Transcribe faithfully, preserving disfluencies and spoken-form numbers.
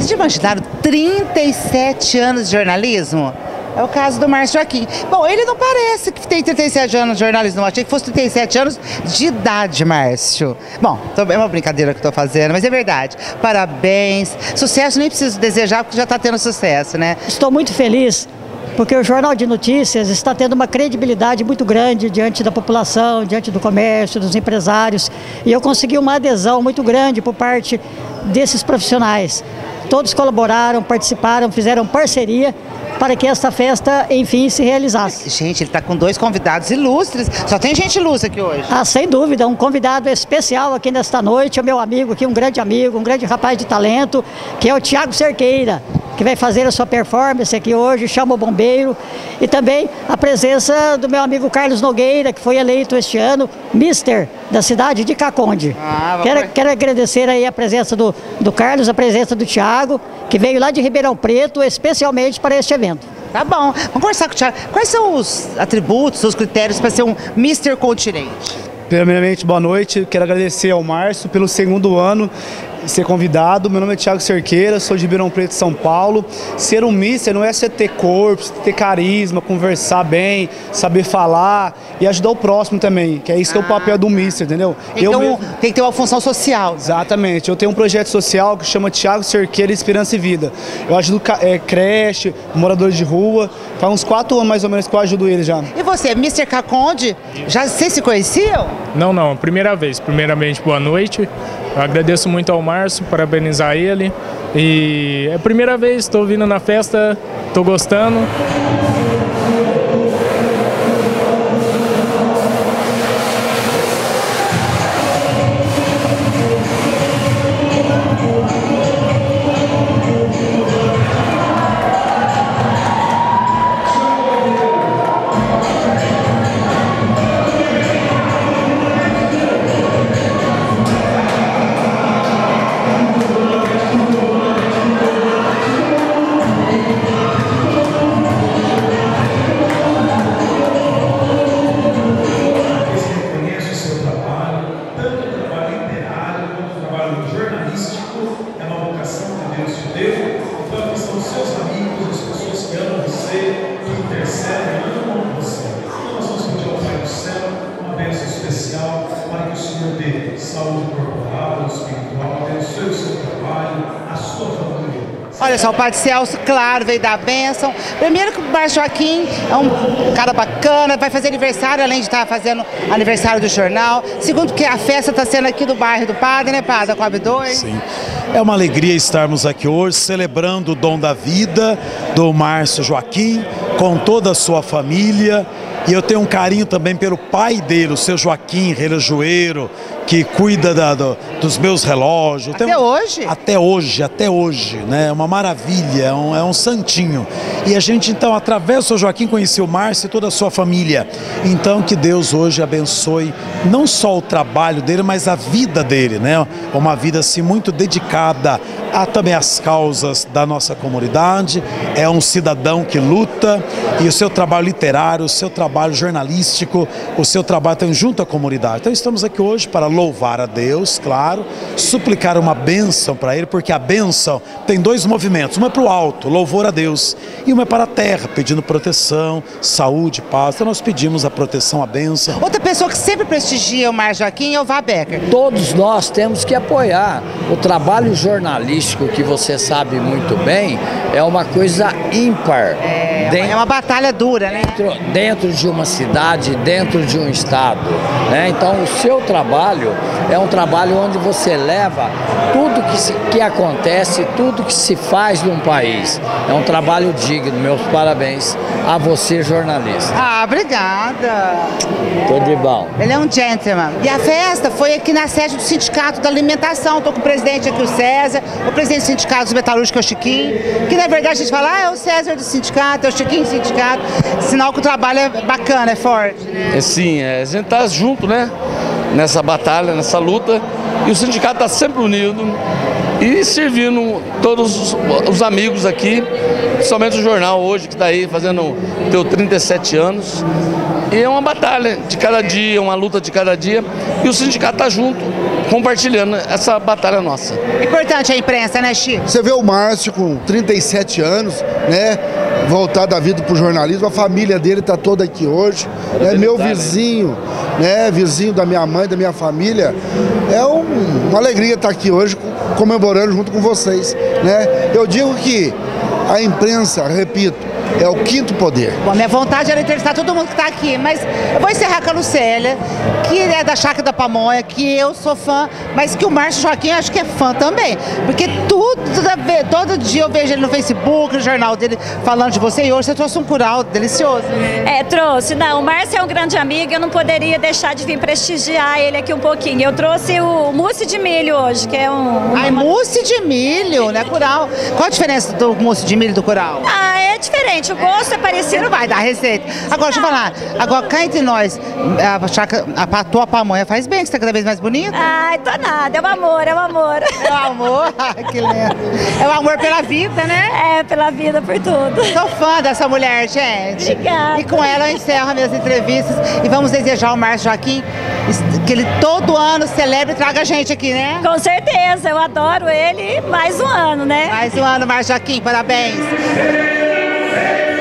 Vocês já imaginaram trinta e sete anos de jornalismo? É o caso do Márcio Joaquim. Bom, ele não parece que tem trinta e sete anos de jornalismo, não. Achei que fosse trinta e sete anos de idade, Márcio. Bom, é uma brincadeira que eu tô fazendo, mas é verdade. Parabéns. Sucesso nem preciso desejar, porque já está tendo sucesso, né? Estou muito feliz, porque o Jornal de Notícias está tendo uma credibilidade muito grande diante da população, diante do comércio, dos empresários. E eu consegui uma adesão muito grande por parte desses profissionais. Todos colaboraram, participaram, fizeram parceria para que essa festa, enfim, se realizasse. Gente, ele está com dois convidados ilustres. Só tem gente ilustre aqui hoje. Ah, sem dúvida, um convidado especial aqui nesta noite, é o meu amigo aqui, um grande amigo, um grande rapaz de talento, que é o Thiago Cerqueira, que vai fazer a sua performance aqui hoje, chama o bombeiro. E também a presença do meu amigo Carlos Nogueira, que foi eleito este ano mister da cidade de Caconde. Ah, quero, quero agradecer aí a presença do, do Carlos, a presença do Thiago, que veio lá de Ribeirão Preto, especialmente para este evento. Tá bom, vamos conversar com o Thiago. Quais são os atributos, os critérios para ser um mister Continente? Primeiramente, boa noite. Quero agradecer ao Márcio pelo segundo ano ser convidado. Meu nome é Thiago Cerqueira, sou de Ribeirão Preto, São Paulo. Ser um mister não é só ter corpo, ter carisma, conversar bem, saber falar e ajudar o próximo também, que é isso que é o papel do mister, entendeu? Então eu mesmo... tem que ter uma função social. Exatamente. Eu tenho um projeto social que chama Thiago Cerqueira Esperança e Vida. Eu ajudo é, creche, moradores de rua. Faz uns quatro anos mais ou menos que eu ajudo eles já. E você, mister Caconde, já vocês se conheciam? Não, não, primeira vez. Primeiramente, boa noite. Eu agradeço muito ao Márcio, parabenizar ele. E é a primeira vez, estou vindo na festa, estou gostando. Olha só, o Padre Celso, claro, veio dar a bênção. Primeiro que o Márcio Joaquim é um cara bacana, vai fazer aniversário, além de estar fazendo aniversário do jornal. Segundo que a festa está sendo aqui do bairro do Padre, né, Padre, da Coab dois? Sim. É uma alegria estarmos aqui hoje, celebrando o dom da vida do Márcio Joaquim, com toda a sua família. E eu tenho um carinho também pelo pai dele, o seu Joaquim Relojoeiro, que cuida da, do, dos meus relógios. Até Tem, hoje? Até hoje, até hoje, né? É uma maravilha, é um, é um santinho. E a gente, então, através do seu Joaquim, conheceu o Márcio e toda a sua família. Então, que Deus hoje abençoe não só o trabalho dele, mas a vida dele, né? Uma vida, assim, muito dedicada a também as causas da nossa comunidade. É um cidadão que luta e o seu trabalho literário, o seu trabalho jornalístico, o seu trabalho também junto à comunidade. Então, estamos aqui hoje para louvar a Deus, claro, suplicar uma bênção para Ele, porque a bênção tem dois movimentos, uma é para o alto, louvor a Deus, e uma é para a terra, pedindo proteção, saúde, paz. Então nós pedimos a proteção, a bênção. Outra pessoa que sempre prestigia o Márcio Joaquim é o Vá Becker. Todos nós temos que apoiar. O trabalho jornalístico, que você sabe muito bem, é uma coisa ímpar. É, dentro, é uma batalha dura, né? Dentro, dentro de uma cidade, dentro de um estado, né? Então o seu trabalho é um trabalho onde você leva tudo que, se, que acontece, tudo que se faz num país. É um trabalho digno. Meus parabéns a você, jornalista. Ah, obrigada. Tudo de bom. Ele é um gentleman. E a festa foi aqui na sede do Sindicato da Alimentação. Estou com o presidente aqui, o César, o presidente do Sindicato dos Metalúrgicos, que é o Chiquinho. Que na verdade a gente fala, ah, é o César do sindicato, é o Chiquinho do sindicato. Sinal que o trabalho é bacana, é forte, né? É sim, é, a gente está junto, né? Nessa batalha, nessa luta, e o sindicato está sempre unido e servindo todos os, os amigos aqui, principalmente o jornal hoje, que está aí fazendo teu trinta e sete anos, e é uma batalha de cada dia, uma luta de cada dia, e o sindicato está junto compartilhando essa batalha nossa. Importante a imprensa, né, Chico? Você vê o Márcio com trinta e sete anos, né? Voltar da vida para o jornalismo, a família dele está toda aqui hoje, né? Meu vizinho, né? Vizinho da minha mãe, da minha família, é um, uma alegria estar aqui hoje comemorando junto com vocês, né? Eu digo que a imprensa, repito, é o quinto poder. Bom, minha vontade era entrevistar todo mundo que está aqui, mas eu vou encerrar com a Lucélia, que é da Chácara da Pamonha, que eu sou fã, mas que o Márcio Joaquim acho que é fã também, porque tudo, tudo todo dia eu vejo ele no Facebook, no jornal dele, falando de você, e hoje você trouxe um curau delicioso. É, trouxe. Não, o Márcio é um grande amigo, eu não poderia deixar de vir prestigiar ele aqui um pouquinho. Eu trouxe o mousse de milho hoje, que é um... Ai, mousse de milho, né, curau? Qual a diferença do mousse de milho e do curau? Ah, é diferente, o gosto é parecido. Você não vai dar receita. Agora, deixa eu falar, agora cá entre nós, a, chácara, a tua pamonha faz bem, que você tá cada vez mais bonita. Ai, tô nada, é o amor, é o amor. É o amor, ai, que lindo. É o amor pela vida, né? É, pela vida, por tudo. Sou fã dessa mulher, gente. Obrigada. E com ela eu encerro minhas entrevistas e vamos desejar ao Márcio Joaquim que ele todo ano celebre e traga a gente aqui, né? Com certeza, eu adoro ele. Mais um ano, né? Mais um ano, Márcio Joaquim, parabéns.